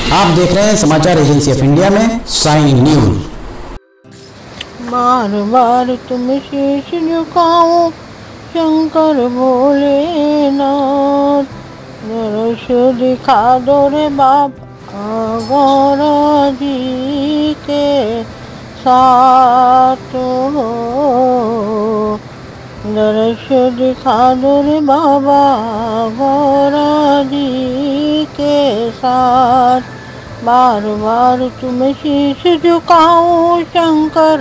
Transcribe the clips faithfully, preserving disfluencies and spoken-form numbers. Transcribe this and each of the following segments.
आप देख रहे हैं समाचार एजेंसी ऑफ इंडिया में साइन न्यूज। बार बार तुम शीश झुकाओ शंकर भोलेनाथ, दर्श दिखा दो रे बाबा गौरा जी के साथ हो। दर्श दिखा दो रे बाबा गौरा जी के साथ। बार बार तुम शीश झुकाओ शंकर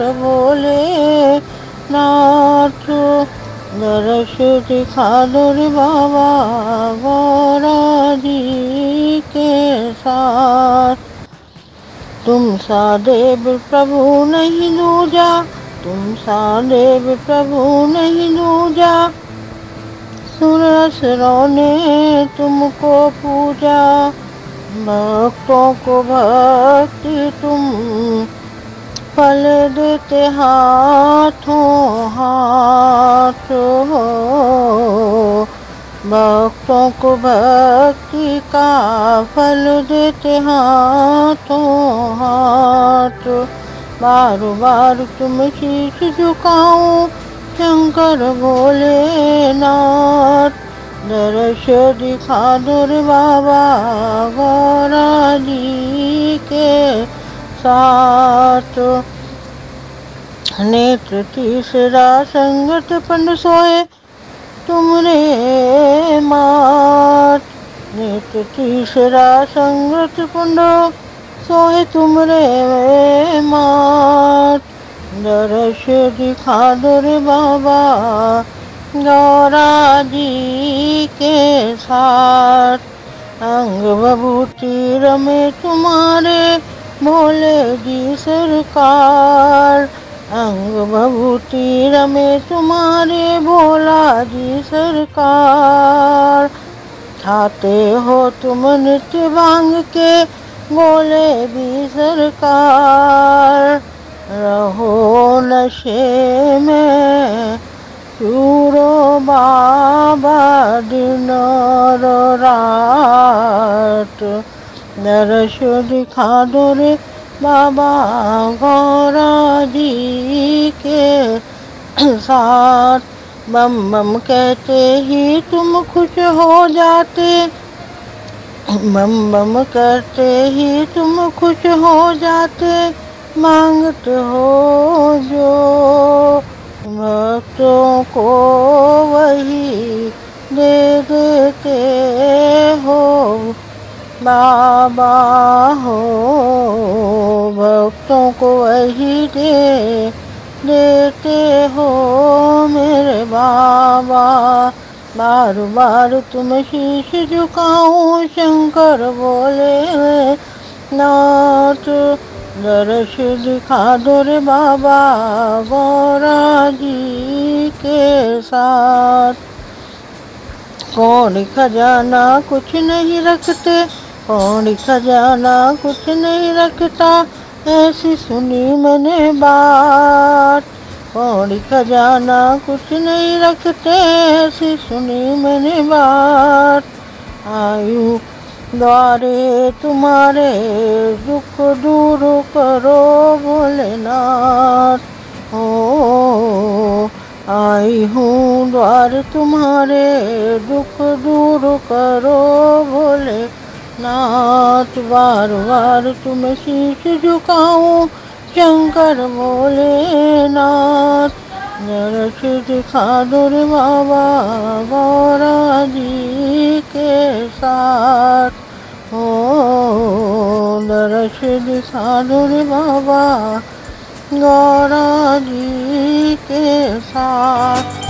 भोलेनाथ, दर्श दिखा दो रे बाबा गौरा जी के साथ। तुम सा देव प्रभु नहीं दूजा, तुम सा देव प्रभु नहीं दूजा, सुर असुरों ने तुमको पूजा। भक्तों को भक्ति तुम फल देते हाथों हाथ हो। भक्तों को भक्ति का फल देते हाथों हाथ। बार बार तुम शीश झुकाओ शंकर भोलेनाथ, दर्श दिखा दो रे बाबा गौरा जी के साथ। नेत्र तीसरा संगत पंड सोए तुमरे मात, नेत्र तीसरा संगत पंड सोए तुमरे मात, दर्श दिखा दो रे बाबा गौरा जी के साथ। अंग बभूति रमे तुम्हारे भोले जी सरकार, अंग बभूति रमे तुम्हारे भोला जी सरकार। खाते हो तुम नित्य भांग के भोले भी सरकार, रहो नशे में चूरो बाबा दिन और रात। दर्श दिखा दो रे बाबा गौरा जी के साथ। बम बम कहते ही तुम खुश हो जाते, बम बम करते ही तुम खुश हो जाते। मांगते हो जो भक्तों को वही दे देते हो बाबा हो। भक्तों को वही दे देते हो मेरे बाबा। बार बार तुम शीश झुकाओ शंकर भोलेनाथ, दर्श दिखा दो रे बाबा गौरा जी के साथ। कौन खजाना कुछ नहीं रखते, कौन खजाना कुछ नहीं रखता, ऐसी सुनी मैंने बात। कौन खजाना कुछ नहीं रखते, ऐसी सुनी मैंने बात। आयु द्वारे तुम्हारे दुख दूर करो भोलेनाथ हो। आई हूँ द्वार तुम्हारे दुख दूर करो भोलेनाथ। बार बार तुम शीश झुकाओ शंकर भोलेनाथ, दर्श दिखा दो रे बाबा गौरा जी के साथ हो। दर्श दिखा दो रे बाबा गौरा जी के साथ।